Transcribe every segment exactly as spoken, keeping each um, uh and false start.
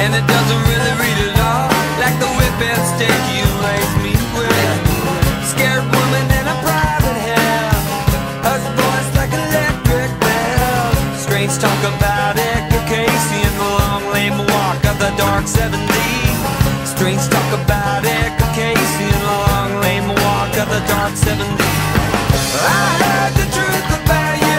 and it doesn't really read at all like the whip and stick you raised me with. Scared woman in a private hell, her voice like an electric bell. Strange talk about Edgar Casey and the long lame walk of the dark seventies. Strange talk about Edgar Casey and the long lame walk of the dark seventies. I heard the truth about you,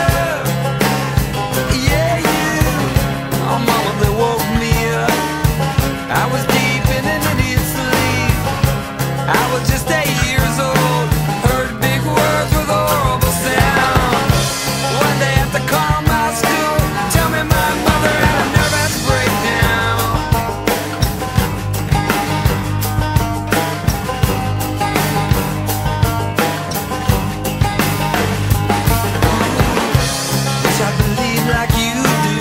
yeah, you. Oh mama, they woke me up. I was deep in an idiot sleep. I was just eight years old, heard big words with a horrible sound. One day at the Carmel school, tell me my mother had a nervous breakdown. Wish I believed like you do,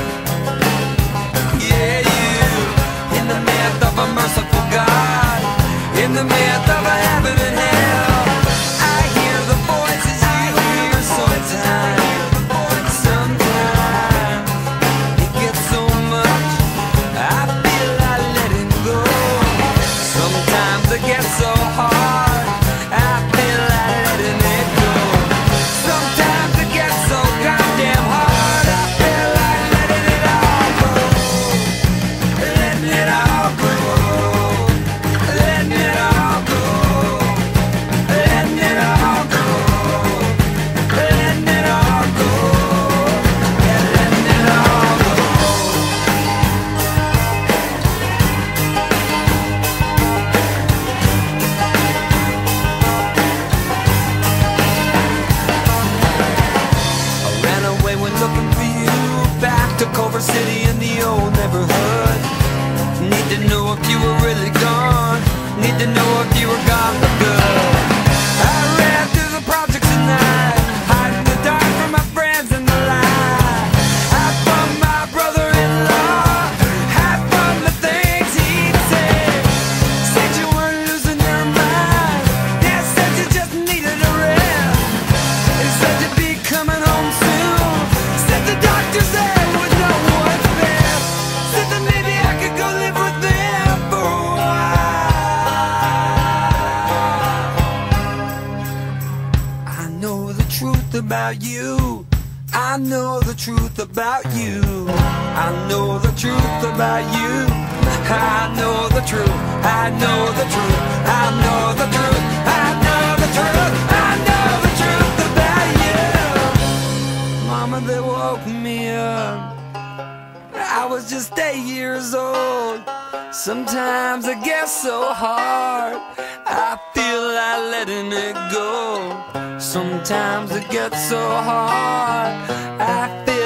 yeah, you. In the myth of a merciful God, in the myth of a heaven and hell, I hear the voices you hear sometimes. Sometimes it gets so much, I feel like letting go. Sometimes it gets so hard, I feel like letting it go. Sometimes it gets so goddamn hard, I feel like letting it all go. Letting it all go. Letting it all go. Letting it all go. Letting it all go. Yeah, letting it all go. I ran away when looking for you, back to Culver City in the old neighborhood. Need to know if you were really gone, need to know if you were gone for good. I ran through the projects at night, hiding in the dark from my friends in the light. Hide from my brother-in-law, hide from the things he'd say. Said you weren't losing your mind, yeah, said you just needed a rest. He said you'd be coming home soon, said the doctor said would know what's best. Said that maybe I could go live with them for a while. I know the truth about you, I know the truth about you, I know the truth about you, I know the truth, I know the truth, I know the truth, I know the truth, I know the truth about you. Mama, they woke me up, I was just eight years old. Sometimes it gets so hard, I feel like letting it go. Sometimes it gets so hard, I feel